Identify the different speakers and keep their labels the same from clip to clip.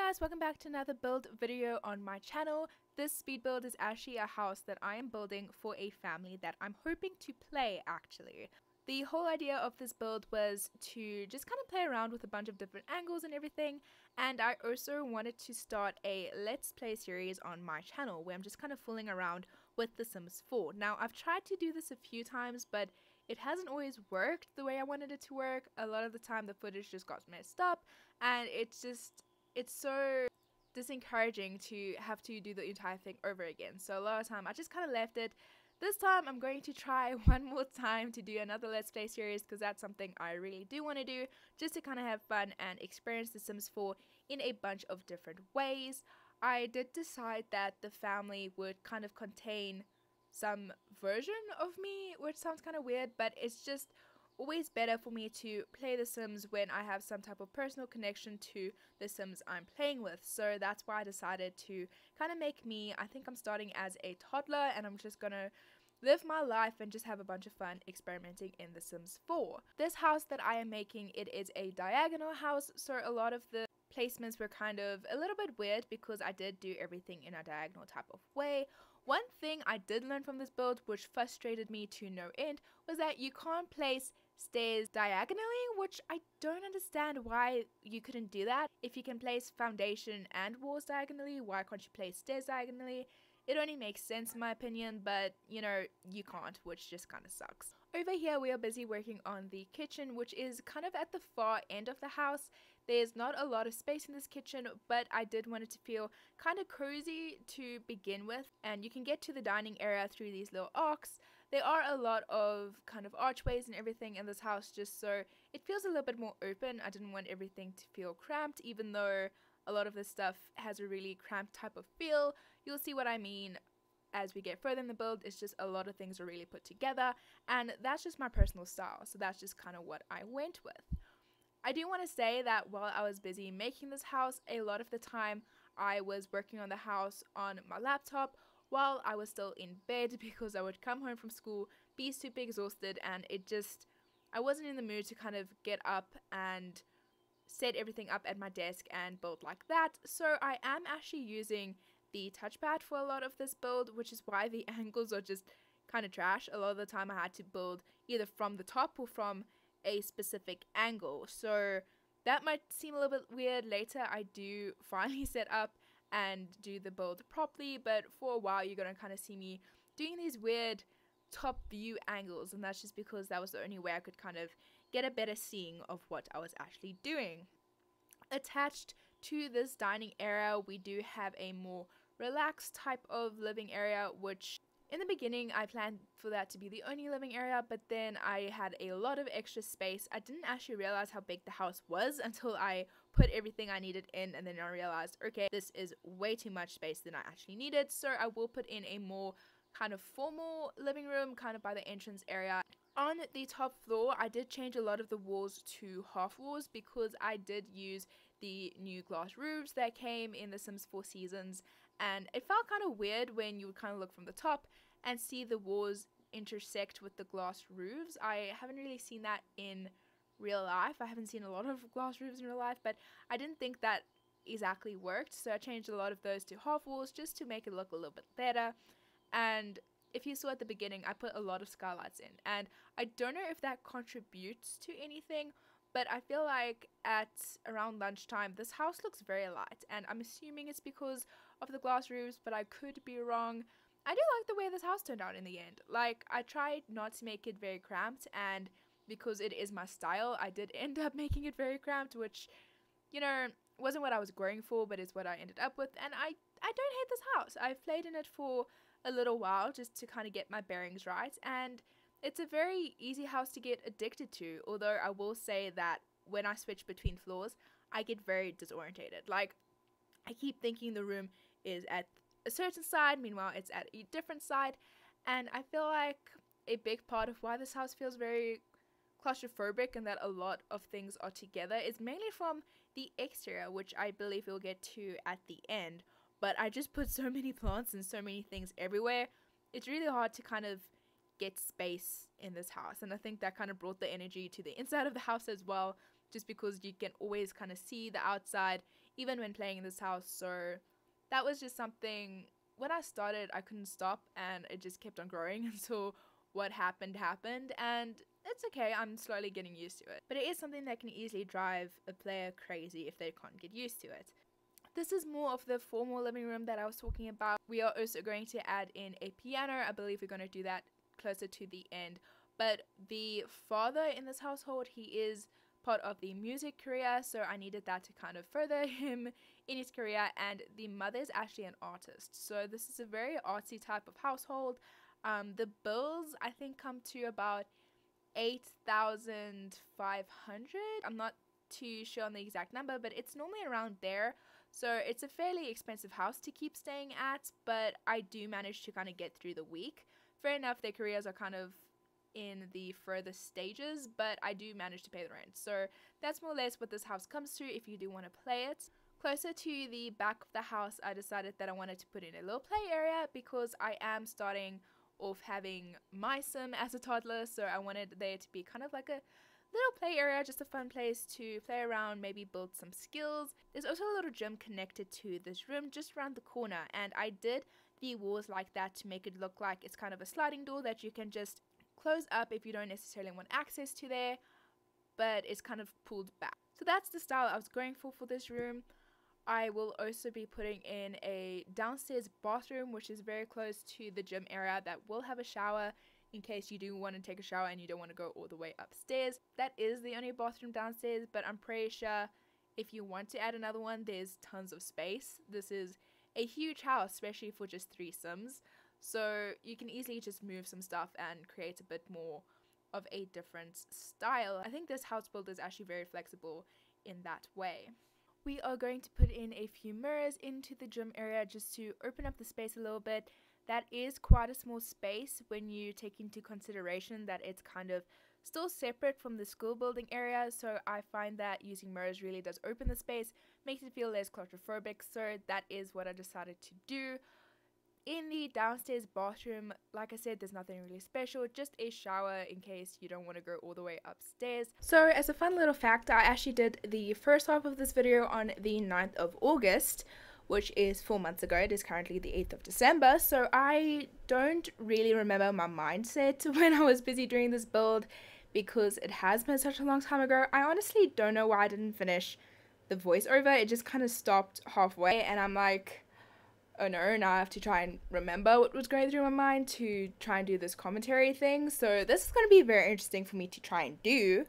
Speaker 1: guys, welcome back to another build video on my channel. This speed build is actually a house that I am building for a family that I'm hoping to play actually. The whole idea of this build was to just kind of play around with a bunch of different angles and everything, and I also wanted to start a let's play series on my channel where I'm just kind of fooling around with The Sims 4. Now I've tried to do this a few times, but it hasn't always worked the way I wanted it to work. A lot of the time the footage just got messed up, and it's so disencouraging to have to do the entire thing over again. So a lot of time I just kind of left it. This time I'm going to try one more time to do another let's play series because that's something I really do want to do, just to kind of have fun and experience The Sims 4 in a bunch of different ways. I did decide that the family would kind of contain some version of me, which sounds kind of weird, but it's just always better for me to play The Sims when I have some type of personal connection to the Sims I'm playing with. So that's why I decided to kind of make me, I think I'm starting as a toddler and I'm just gonna live my life and just have a bunch of fun experimenting in The Sims 4. This house that I am making, it is a diagonal house, so a lot of the placements were kind of a little bit weird because I did do everything in a diagonal type of way. One thing I did learn from this build, which frustrated me to no end, was that you can't place stairs diagonally, which I don't understand why you couldn't do that. If you can place foundation and walls diagonally, why can't you place stairs diagonally? It only makes sense in my opinion, but you know, you can't, which just kind of sucks. Over here we are busy working on the kitchen, which is kind of at the far end of the house. There's not a lot of space in this kitchen, but I did want it to feel kind of cozy to begin with, and you can get to the dining area through these little arcs. There are a lot of kind of archways and everything in this house, just so it feels a little bit more open. I didn't want everything to feel cramped, even though a lot of this stuff has a really cramped type of feel. You'll see what I mean as we get further in the build. It's just a lot of things are really put together, and that's just my personal style, so that's just kind of what I went with. I do want to say that while I was busy making this house, a lot of the time I was working on the house on my laptop while I was still in bed because I would come home from school, be super exhausted, and I wasn't in the mood to kind of get up and set everything up at my desk and build like that. So I am actually using the touchpad for a lot of this build, which is why the angles are just kind of trash. A lot of the time I had to build either from the top or from a specific angle, so that might seem a little bit weird. Later I do finally set up and do the build properly, but for a while you're gonna kind of see me doing these weird top view angles, and that's just because that was the only way I could kind of get a better seeing of what I was actually doing. Attached to this dining area we do have a more relaxed type of living area, which in the beginning I planned for that to be the only living area, but then I had a lot of extra space. I didn't actually realize how big the house was until I put everything I needed in, and then I realized, okay, this is way too much space than I actually needed, so I will put in a more kind of formal living room kind of by the entrance area. On the top floor I did change a lot of the walls to half walls because I did use the new glass roofs that came in The Sims 4 Seasons, and it felt kind of weird when you would kind of look from the top and see the walls intersect with the glass roofs. I haven't really seen that in real life. I haven't seen a lot of glass roofs in real life, but I didn't think that exactly worked, so I changed a lot of those to half walls just to make it look a little bit better. And if you saw at the beginning, I put a lot of skylights in, and I don't know if that contributes to anything, but I feel like at around lunchtime this house looks very light, and I'm assuming it's because of the glass roofs, but I could be wrong. I do like the way this house turned out in the end. Like, I tried not to make it very cramped, and because it is my style, I did end up making it very cramped, which, you know, wasn't what I was going for, but is what I ended up with. And I don't hate this house. I've played in it for a little while just to kind of get my bearings right, and it's a very easy house to get addicted to, although I will say that when I switch between floors I get very disorientated. Like, I keep thinking the room is at a certain side, meanwhile it's at a different side, and I feel like a big part of why this house feels very claustrophobic and that a lot of things are together is mainly from the exterior, which I believe we'll get to at the end. But I just put so many plants and so many things everywhere, it's really hard to kind of get space in this house, and I think that kind of brought the energy to the inside of the house as well, just because you can always kind of see the outside even when playing in this house. So that was just something, when I started, I couldn't stop, and it just kept on growing until what happened, and it's okay, I'm slowly getting used to it. But it is something that can easily drive a player crazy if they can't get used to it. This is more of the formal living room that I was talking about. We are also going to add in a piano. I believe we're going to do that closer to the end. But the father in this household, he is part of the music career, so I needed that to kind of further him in his career. And the mother is actually an artist, so this is a very artsy type of household. The bills, I think, come to about 8,500. I'm not too sure on the exact number, but it's normally around there. So it's a fairly expensive house to keep staying at, but I do manage to kind of get through the week. Fair enough, their careers are kind of in the further stages, but I do manage to pay the rent. So that's more or less what this house comes to if you do want to play it. Closer to the back of the house, I decided that I wanted to put in a little play area because I am starting off having my sim as a toddler, so I wanted there to be kind of like a little play area, just a fun place to play around, maybe build some skills. There's also a little gym connected to this room just around the corner, and I did the walls like that to make it look like it's kind of a sliding door that you can just close up if you don't necessarily want access to there, but it's kind of pulled back. So that's the style I was going for this room. I will also be putting in a downstairs bathroom, which is very close to the gym area, that will have a shower in case you do want to take a shower and you don't want to go all the way upstairs. That is the only bathroom downstairs, but I'm pretty sure if you want to add another one, there's tons of space. This is a huge house, especially for just 3 sims, so you can easily just move some stuff and create a bit more of a different style. I think this house build is actually very flexible in that way. We are going to put in a few mirrors into the gym area just to open up the space a little bit. That is quite a small space when you take into consideration that it's kind of still separate from the school building area, so I find that using mirrors really does open the space, makes it feel less claustrophobic, so that is what I decided to do. In the downstairs bathroom, like I said, there's nothing really special, just a shower in case you don't want to go all the way upstairs. So as a fun little fact, I actually did the first half of this video on the 9th of August, which is 4 months ago. It is currently the 8th of December, so I don't really remember my mindset when I was busy doing this build because it has been such a long time ago. I honestly don't know why I didn't finish the voiceover. It just kind of stopped halfway, and I'm like, oh no, now I have to try and remember what was going through my mind to try and do this commentary thing. So this is going to be very interesting for me to try and do.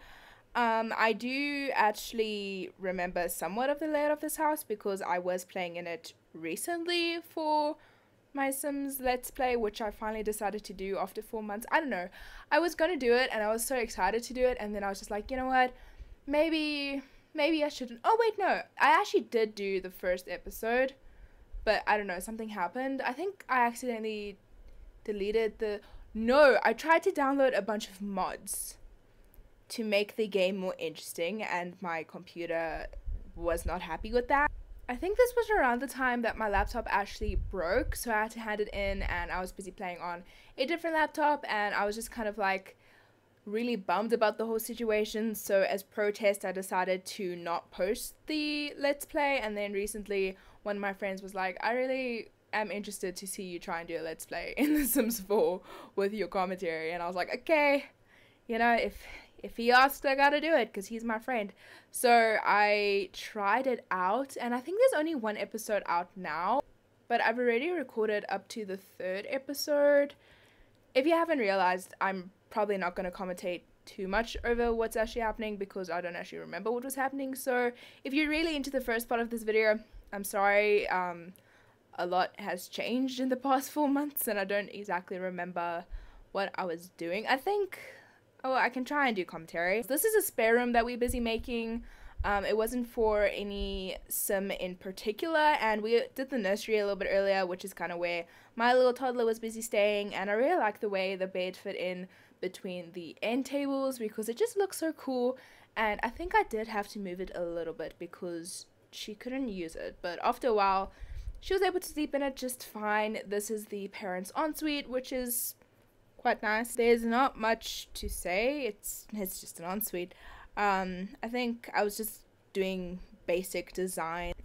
Speaker 1: I do actually remember somewhat of the layout of this house because I was playing in it recently for my Sims Let's Play, which I finally decided to do after 4 months. I don't know. I was going to do it and I was so excited to do it, and then I was just like, you know what? Maybe I shouldn't. Oh wait, no. I actually did do the first episode. But I don't know, something happened. I think I accidentally deleted the... No, I tried to download a bunch of mods to make the game more interesting, and my computer was not happy with that. I think this was around the time that my laptop actually broke, so I had to hand it in, and I was busy playing on a different laptop, and I was just kind of like really bummed about the whole situation. So as protest, I decided to not post the Let's Play, and then recently one of my friends was like, I really am interested to see you try and do a Let's Play in The Sims 4 with your commentary. And I was like, okay, you know, if he asks, I gotta do it because he's my friend. So I tried it out, and I think there's only 1 episode out now, but I've already recorded up to the 3rd episode. If you haven't realized, I'm probably not going to commentate too much over what's actually happening because I don't actually remember what was happening. So if you're really into the first part of this video, I'm sorry. A lot has changed in the past 4 months and I don't exactly remember what I was doing. I think, oh, I can try and do commentary. This is a spare room that we're busy making. It wasn't for any sim in particular, and we did the nursery a little bit earlier, which is kind of where my little toddler was busy staying, and I really like the way the bed fit in between the end tables because it just looks so cool. And I think I did have to move it a little bit because she couldn't use it, but after a while she was able to sleep in it just fine. This is the parents' ensuite, which is quite nice. There's not much to say, it's just an ensuite. I think I was just doing basic design,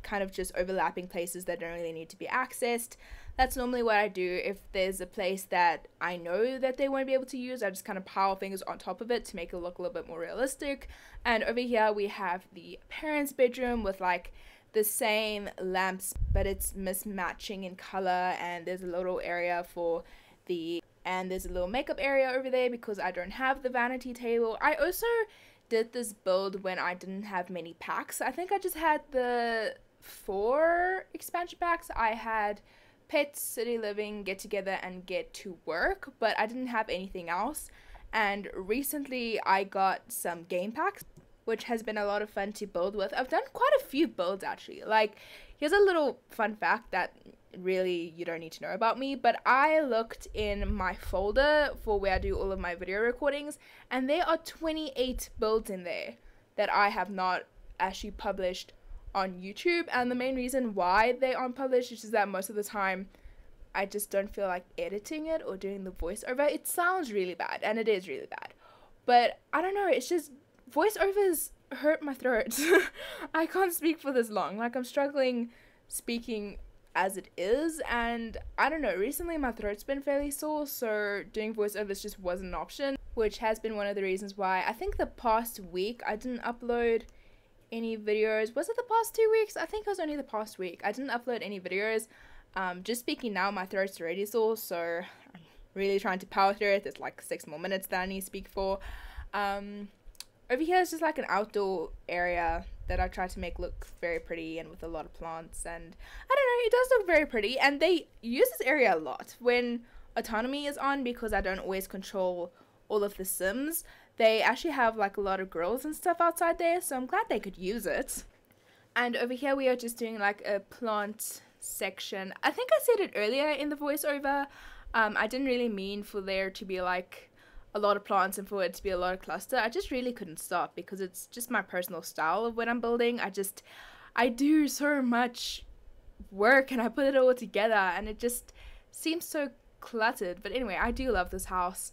Speaker 1: kind of just overlapping places that don't really need to be accessed. That's normally what I do. If there's a place that I know that they won't be able to use, I just kind of pile things on top of it to make it look a little bit more realistic. And over here we have the parents' bedroom with like the same lamps, but it's mismatching in color, and there's a little area for there's a little makeup area over there because I don't have the vanity table. I also did this build when I didn't have many packs. I think I just had the 4 expansion packs. I had Pets, City Living, Get Together, and Get to Work, but I didn't have anything else. And recently I got some game packs, which has been a lot of fun to build with. I've done quite a few builds actually. Like, here's a little fun fact that really you don't need to know about me, but I looked in my folder for where I do all of my video recordings, and there are 28 builds in there that I have not actually published on YouTube. And the main reason why they aren't published is just that most of the time I just don't feel like editing it or doing the voiceover. It sounds really bad, and it is really bad, but I don't know, it's just voiceovers hurt my throat. I can't speak for this long. Like, I'm struggling speaking as it is, and I don't know, recently my throat's been fairly sore, so doing voiceovers just wasn't an option, which has been one of the reasons why I think the past week I didn't upload any videos. Was it the past 2 weeks? I think it was only the past week. I didn't upload any videos. Just speaking now, my throat's already sore, so I'm really trying to power through it. There's like 6 more minutes that I need to speak for. Over here is just like an outdoor area that I try to make look very pretty and with a lot of plants, and I don't know, it does look very pretty. And they use this area a lot when autonomy is on, because I don't always control all of the Sims. They actually have like a lot of grills and stuff outside there, so I'm glad they could use it. And over here we are just doing like a plant section. I think I said it earlier in the voiceover. I didn't really mean for there to be like a lot of plants and for it to be a lot of cluster. I just really couldn't stop because it's just my personal style of when I'm building. I do so much work and I put it all together and it just seems so cluttered. But anyway, I do love this house.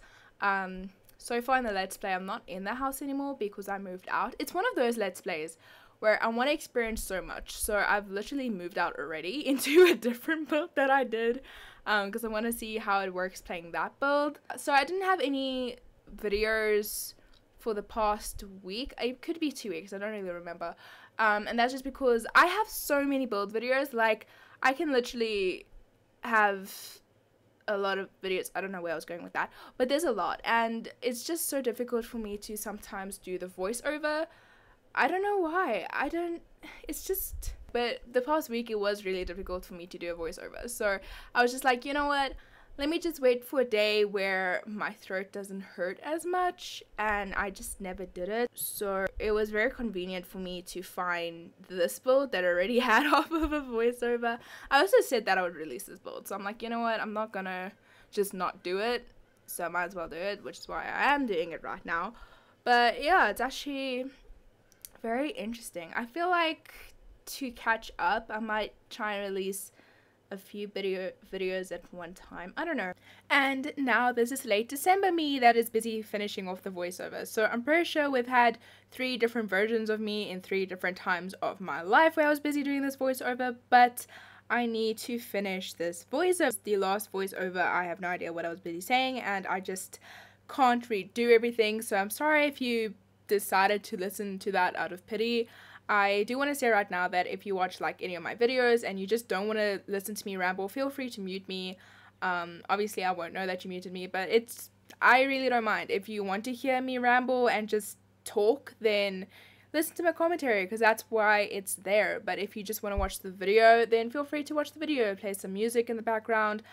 Speaker 1: So far in the Let's Play, I'm not in the house anymore because I moved out. It's one of those Let's Plays where I want to experience so much. So I've literally moved out already into a different build that I did. Because I want to see how it works playing that build. So I didn't have any videos for the past week. It could be 2 weeks, I don't really remember. And that's just because I have so many build videos. Like, I can literally have a lot of videos. I don't know where I was going with that, but there's a lot, and it's just so difficult for me to sometimes do the voiceover. I don't know why. It's just... But the past week, it was really difficult for me to do a voiceover. So I was just like, you know what? Let me just wait for a day where my throat doesn't hurt as much. And I just never did it. So it was very convenient for me to find this build that I already had off of a voiceover. I also said that I would release this build. So I'm like, you know what? I'm not gonna just not do it. So I might as well do it, which is why I am doing it right now. But yeah, it's actually very interesting. I feel like to catch up, I might try and release a few videos at one time. I don't know. And now there's this late December me that is busy finishing off the voiceover. So I'm pretty sure we've had 3 different versions of me in 3 different times of my life where I was busy doing this voiceover, but I need to finish this voiceover. The last voiceover, I have no idea what I was busy saying, and I just can't redo everything. So I'm sorry if you decided to listen to that out of pity. I do want to say right now that if you watch like any of my videos and you just don't want to listen to me ramble, feel free to mute me. Obviously I won't know that you muted me, but I really don't mind. If you want to hear me ramble and just talk, then listen to my commentary, because that's why it's there. But if you just want to watch the video, then feel free to watch the video, play some music in the background.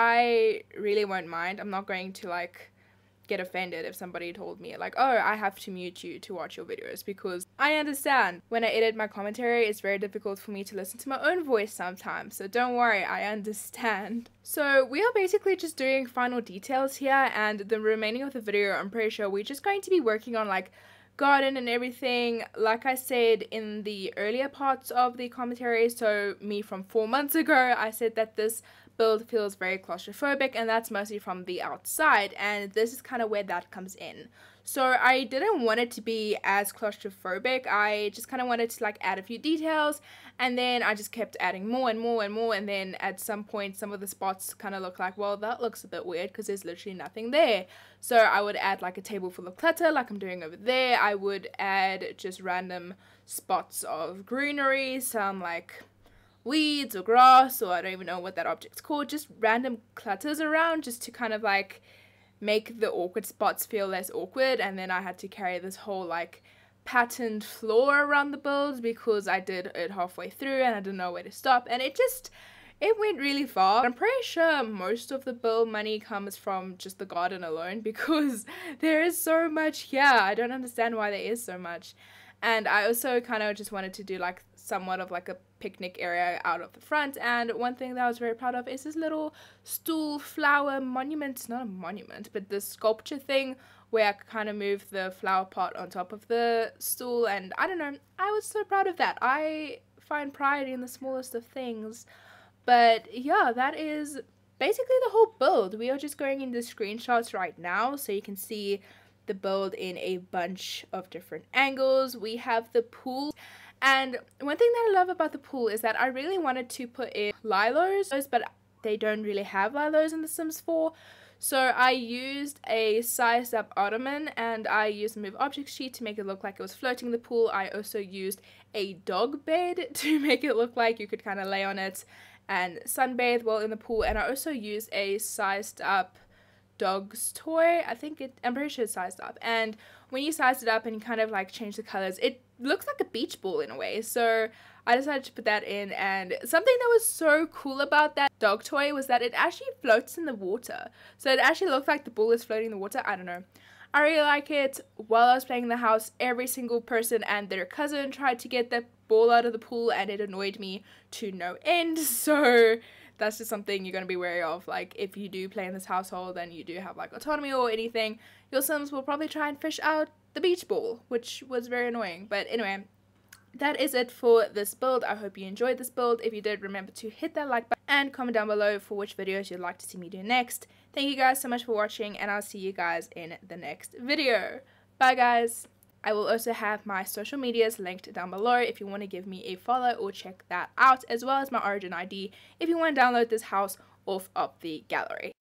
Speaker 1: I really won't mind. I'm not going to like get offended if somebody told me like, oh, I have to mute you to watch your videos, because I understand when I edit my commentary, it's very difficult for me to listen to my own voice sometimes, so don't worry, I understand. So we are basically just doing final details here, and the remaining of the video, I'm pretty sure we're just going to be working on like garden and everything. Like I said in the earlier parts of the commentary, so me from 4 months ago, I said that this build feels very claustrophobic, and that's mostly from the outside, and this is kind of where that comes in. So I didn't want it to be as claustrophobic. I just kind of wanted to like add a few details, and then I just kept adding more and more and more, and then at some point some of the spots kind of look like, well, that looks a bit weird because there's literally nothing there. So I would add like a table full of clutter like I'm doing over there. I would add just random spots of greenery, some like weeds or grass, or I don't even know what that object's called, just random clutters around just to kind of like make the awkward spots feel less awkward. And then I had to carry this whole like patterned floor around the build because I did it halfway through and I didn't know where to stop, and it went really far. I'm pretty sure most of the build money comes from just the garden alone because there is so much here. I don't understand why there is so much. And I also kind of just wanted to do like somewhat of like a picnic area out of the front, and one thing that I was very proud of is this little stool flower monument. It's not a monument, but this sculpture thing where I kind of moved the flower pot on top of the stool, and I don't know, I was so proud of that. I find pride in the smallest of things. But yeah, that is basically the whole build. We are just going into screenshots right now so you can see the build in a bunch of different angles. We have the pool, and one thing that I love about the pool is that I really wanted to put in lilos, but they don't really have lilos in The Sims 4. So I used a sized up ottoman, and I used a move object sheet to make it look like it was floating in the pool. I also used a dog bed to make it look like you could kind of lay on it and sunbathe while in the pool, and I also used a sized up dog's toy. I'm pretty sure it's sized up, and when you size it up and you kind of like change the colors, it looks like a beach ball in a way. So I decided to put that in, and something that was so cool about that dog toy was that it actually floats in the water. So it actually looked like the ball is floating in the water. I don't know, I really like it. While I was playing in the house, every single person and their cousin tried to get the ball out of the pool, and it annoyed me to no end. So that's just something you're going to be wary of. Like, if you do play in this household and you do have like autonomy or anything, your Sims will probably try and fish out the beach ball, which was very annoying. But anyway, that is it for this build. I hope you enjoyed this build. If you did, remember to hit that like button and comment down below for which videos you'd like to see me do next. Thank you guys so much for watching, and I'll see you guys in the next video. Bye guys. I will also have my social medias linked down below if you want to give me a follow or check that out, as well as my Origin ID if you want to download this house off of the gallery.